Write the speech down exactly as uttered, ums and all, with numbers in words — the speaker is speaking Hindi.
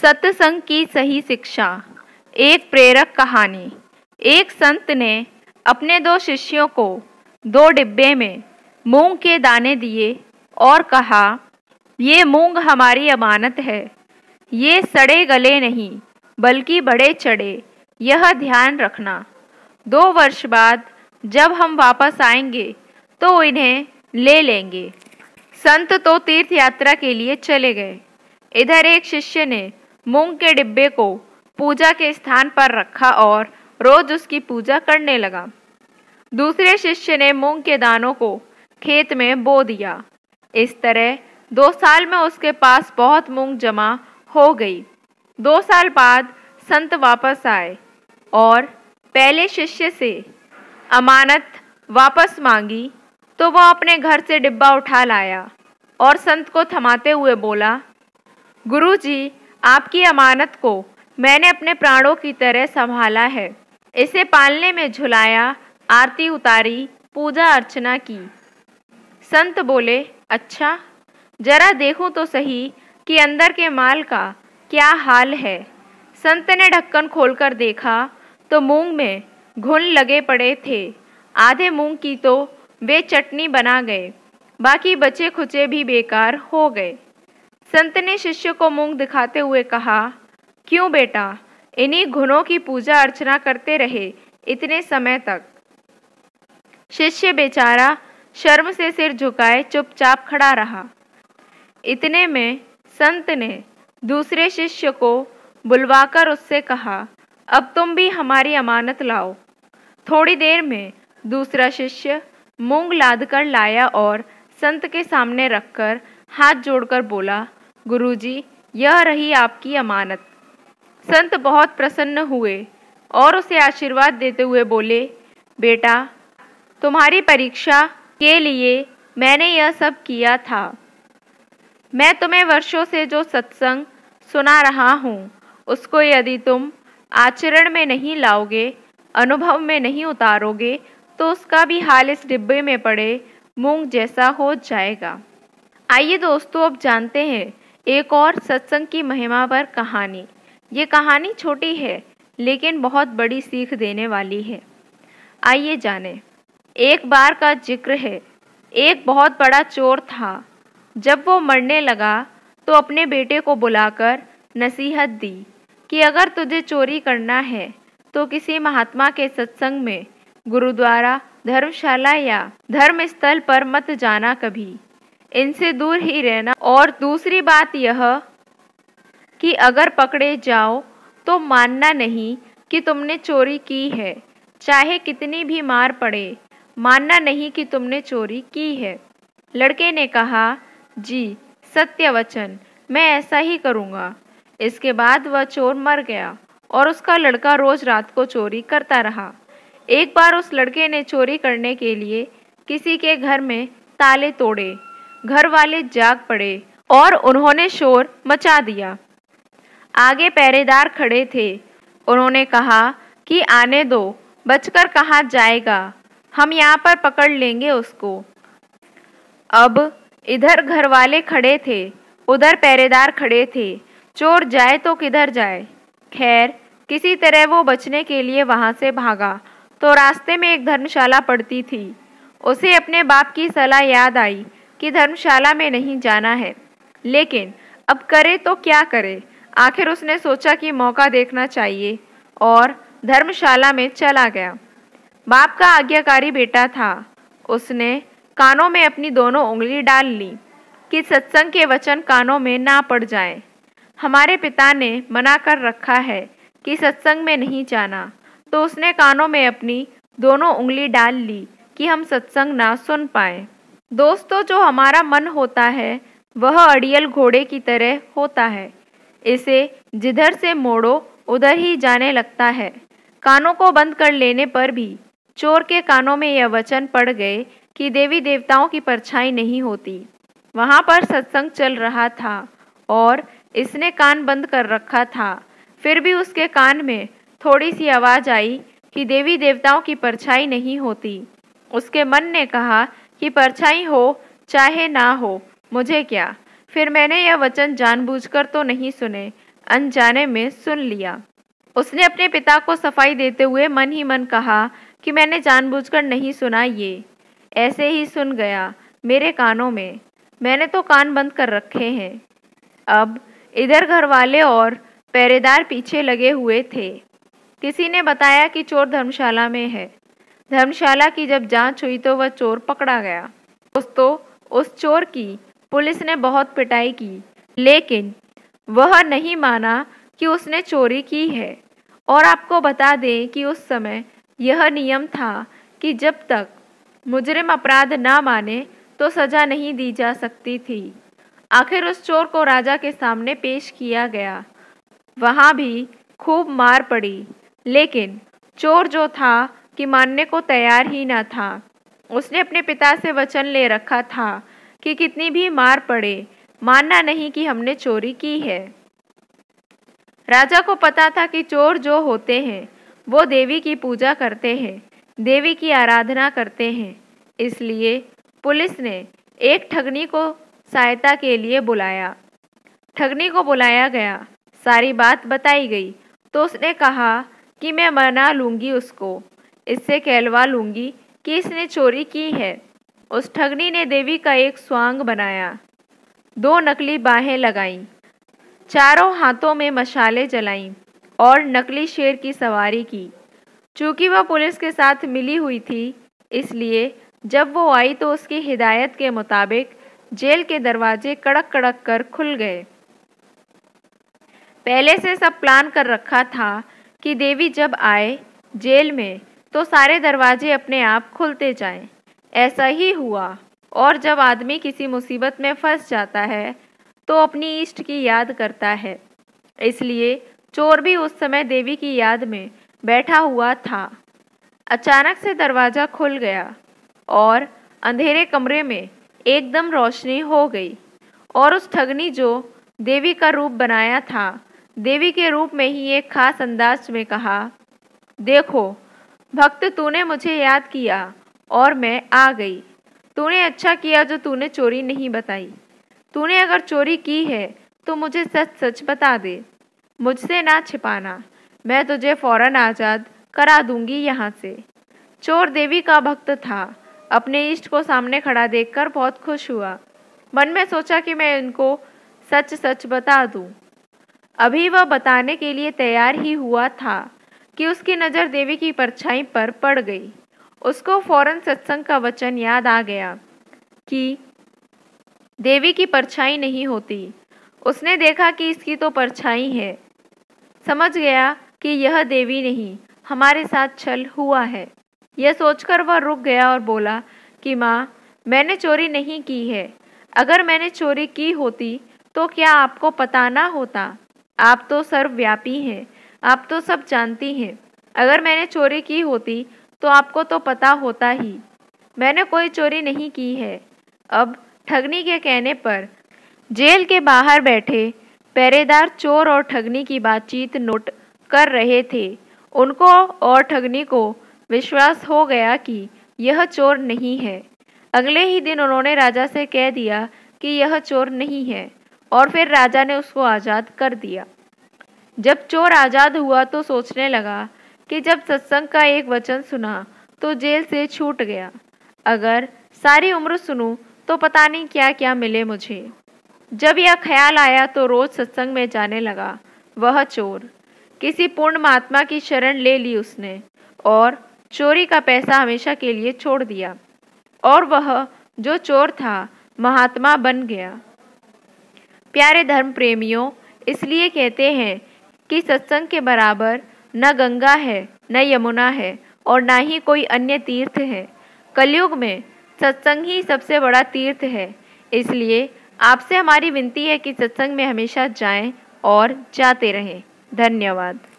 सत्संग की सही शिक्षा। एक प्रेरक कहानी। एक संत ने अपने दो शिष्यों को दो डिब्बे में मूंग के दाने दिए और कहा, ये मूंग हमारी अमानत है। ये सड़े गले नहीं बल्कि बड़े चढ़े, यह ध्यान रखना। दो वर्ष बाद जब हम वापस आएंगे तो इन्हें ले लेंगे। संत तो तीर्थ यात्रा के लिए चले गए। इधर एक शिष्य ने मूंग के डिब्बे को पूजा के स्थान पर रखा और रोज उसकी पूजा करने लगा। दूसरे शिष्य ने मूंग के दानों को खेत में बो दिया। इस तरह दो साल में उसके पास बहुत मूंग जमा हो गई। दो साल बाद संत वापस आए और पहले शिष्य से अमानत वापस मांगी तो वह अपने घर से डिब्बा उठा लाया और संत को थमाते हुए बोला, गुरुजी, आपकी अमानत को मैंने अपने प्राणों की तरह संभाला है। इसे पालने में झुलाया, आरती उतारी, पूजा अर्चना की। संत बोले, अच्छा, जरा देखूं तो सही कि अंदर के माल का क्या हाल है। संत ने ढक्कन खोलकर देखा तो मूंग में घुन लगे पड़े थे। आधे मूंग की तो वे चटनी बना गए, बाकी बचे खुचे भी बेकार हो गए। संत ने शिष्य को मूंग दिखाते हुए कहा, क्यों बेटा, इन्हीं घुनों की पूजा अर्चना करते रहे इतने समय तक। शिष्य बेचारा शर्म से सिर झुकाए चुपचाप खड़ा रहा। इतने में संत ने दूसरे शिष्य को बुलवाकर उससे कहा, अब तुम भी हमारी अमानत लाओ। थोड़ी देर में दूसरा शिष्य मूंग लाद कर लाया और संत के सामने रखकर हाथ जोड़कर बोला, गुरुजी, यह रही आपकी अमानत। संत बहुत प्रसन्न हुए और उसे आशीर्वाद देते हुए बोले, बेटा, तुम्हारी परीक्षा के लिए मैंने यह सब किया था। मैं तुम्हें वर्षों से जो सत्संग सुना रहा हूँ उसको यदि तुम आचरण में नहीं लाओगे, अनुभव में नहीं उतारोगे, तो उसका भी हाल इस डिब्बे में पड़े मूंग जैसा हो जाएगा। आइए दोस्तों, अब जानते हैं एक और सत्संग की महिमा पर कहानी। ये कहानी छोटी है लेकिन बहुत बड़ी सीख देने वाली है। आइए जानें। एक बार का जिक्र है। एक बहुत बड़ा चोर था। जब वो मरने लगा तो अपने बेटे को बुलाकर नसीहत दी कि अगर तुझे चोरी करना है तो किसी महात्मा के सत्संग में, गुरुद्वारा, धर्मशाला या धर्म स्थल पर मत जाना कभी। इनसे दूर ही रहना। और दूसरी बात यह कि अगर पकड़े जाओ तो मानना नहीं कि तुमने चोरी की है, चाहे कितनी भी मार पड़े, मानना नहीं कि तुमने चोरी की है। लड़के ने कहा, जी, सत्य वचन, मैं ऐसा ही करूँगा। इसके बाद वह चोर मर गया और उसका लड़का रोज रात को चोरी करता रहा। एक बार उस लड़के ने चोरी करने के लिए किसी के घर में ताले तोड़े। घर वाले जाग पड़े और उन्होंने शोर मचा दिया। आगे पहरेदार खड़े थे। उन्होंने कहा कि आने दो, बचकर कहाँ जाएगा, हम यहाँ पर पकड़ लेंगे उसको। अब इधर घर वाले खड़े थे, उधर पहरेदार खड़े थे। चोर जाए तो किधर जाए। खैर, किसी तरह वो बचने के लिए वहाँ से भागा तो रास्ते में एक धर्मशाला पड़ती थी। उसे अपने बाप की सलाह याद आई कि धर्मशाला में नहीं जाना है, लेकिन अब करे तो क्या करे। आखिर उसने सोचा कि मौका देखना चाहिए और धर्मशाला में चला गया। बाप का आज्ञाकारी बेटा था। उसने कानों में अपनी दोनों उंगली डाल ली कि सत्संग के वचन कानों में ना पड़ जाएं। हमारे पिता ने मना कर रखा है कि सत्संग में नहीं जाना, तो उसने कानों में अपनी दोनों उंगली डाल ली कि हम सत्संग ना सुन पाएं। दोस्तों, जो हमारा मन होता है वह अड़ियल घोड़े की तरह होता है। इसे जिधर से मोड़ो उधर ही जाने लगता है। कानों को बंद कर लेने पर भी चोर के कानों में यह वचन पड़ गए कि देवी देवताओं की परछाई नहीं होती। वहाँ पर सत्संग चल रहा था और इसने कान बंद कर रखा था। फिर भी उसके कान में थोड़ी सी आवाज़ आई कि देवी देवताओं की परछाई नहीं होती। उसके मन ने कहा कि परछाई हो चाहे ना हो, मुझे क्या। फिर मैंने यह वचन जानबूझकर तो नहीं सुने, अनजाने में सुन लिया। उसने अपने पिता को सफाई देते हुए मन ही मन कहा कि मैंने जानबूझकर नहीं सुना, ये ऐसे ही सुन गया मेरे कानों में, मैंने तो कान बंद कर रखे हैं। अब इधर घर वाले और पहरेदार पीछे लगे हुए थे। किसी ने बताया कि चोर धर्मशाला में है। धर्मशाला की जब जांच हुई तो वह चोर पकड़ा गया। दोस्तों, उस चोर की पुलिस ने बहुत पिटाई की, लेकिन वह नहीं माना कि उसने चोरी की है। और आपको बता दें कि उस समय यह नियम था कि जब तक मुजरिम अपराध ना माने तो सजा नहीं दी जा सकती थी। आखिर उस चोर को राजा के सामने पेश किया गया। वहाँ भी खूब मार पड़ी, लेकिन चोर जो था कि मानने को तैयार ही ना था। उसने अपने पिता से वचन ले रखा था कि कितनी भी मार पड़े, मानना नहीं कि हमने चोरी की है। राजा को पता था कि चोर जो होते हैं वो देवी की पूजा करते हैं, देवी की आराधना करते हैं। इसलिए पुलिस ने एक ठगनी को सहायता के लिए बुलाया। ठगनी को बुलाया गया, सारी बात बताई गई तो उसने कहा कि मैं मना लूँगी उसको, इससे कहलवा लूँगी कि इसने चोरी की है। उस ठगनी ने देवी का एक स्वांग बनाया, दो नकली बाहें लगाईं, चारों हाथों में मशालें जलाईं और नकली शेर की सवारी की। चूँकि वह पुलिस के साथ मिली हुई थी, इसलिए जब वो आई तो उसकी हिदायत के मुताबिक जेल के दरवाजे कड़क कड़क कर खुल गए। पहले से सब प्लान कर रखा था कि देवी जब आए जेल में तो सारे दरवाजे अपने आप खुलते जाएं। ऐसा ही हुआ। और जब आदमी किसी मुसीबत में फंस जाता है तो अपनी इष्ट की याद करता है। इसलिए चोर भी उस समय देवी की याद में बैठा हुआ था। अचानक से दरवाज़ा खुल गया और अंधेरे कमरे में एकदम रोशनी हो गई। और उस ठगनी जो देवी का रूप बनाया था, देवी के रूप में ही एक खास अंदाज में कहा, देखो भक्त, तूने मुझे याद किया और मैं आ गई। तूने अच्छा किया जो तूने चोरी नहीं बताई। तूने अगर चोरी की है तो मुझे सच सच बता दे, मुझसे ना छिपाना, मैं तुझे फौरन आज़ाद करा दूंगी यहाँ से। चोर देवी का भक्त था। अपने इष्ट को सामने खड़ा देखकर बहुत खुश हुआ। मन में सोचा कि मैं इनको सच सच बता दूं। अभी वह बताने के लिए तैयार ही हुआ था कि उसकी नज़र देवी की परछाई पर पड़ गई। उसको फौरन सत्संग का वचन याद आ गया कि देवी की परछाई नहीं होती। उसने देखा कि इसकी तो परछाई है। समझ गया कि यह देवी नहीं, हमारे साथ छल हुआ है। यह सोचकर वह रुक गया और बोला कि माँ, मैंने चोरी नहीं की है। अगर मैंने चोरी की होती तो क्या आपको पता ना होता? आप तो सर्वव्यापी हैं, आप तो सब जानती हैं। अगर मैंने चोरी की होती तो आपको तो पता होता ही। मैंने कोई चोरी नहीं की है। अब ठगनी के कहने पर जेल के बाहर बैठे पहरेदार चोर और ठगनी की बातचीत नोट कर रहे थे। उनको और ठगनी को विश्वास हो गया कि यह चोर नहीं है। अगले ही दिन उन्होंने राजा से कह दिया कि यह चोर नहीं है और फिर राजा ने उसको आज़ाद कर दिया। जब चोर आज़ाद हुआ तो सोचने लगा कि जब सत्संग का एक वचन सुना तो जेल से छूट गया। अगर सारी उम्र सुनूं तो पता नहीं क्या क्या मिले मुझे। जब यह ख्याल आया तो रोज़ सत्संग में जाने लगा। वह चोर किसी पूर्ण महात्मा की शरण ले ली उसने और चोरी का पैसा हमेशा के लिए छोड़ दिया। और वह जो चोर था महात्मा बन गया। प्यारे धर्म प्रेमियों, इसलिए कहते हैं कि सत्संग के बराबर न गंगा है, न यमुना है और न ही कोई अन्य तीर्थ है। कलयुग में सत्संग ही सबसे बड़ा तीर्थ है। इसलिए आपसे हमारी विनती है कि सत्संग में हमेशा जाएं और जाते रहें। धन्यवाद।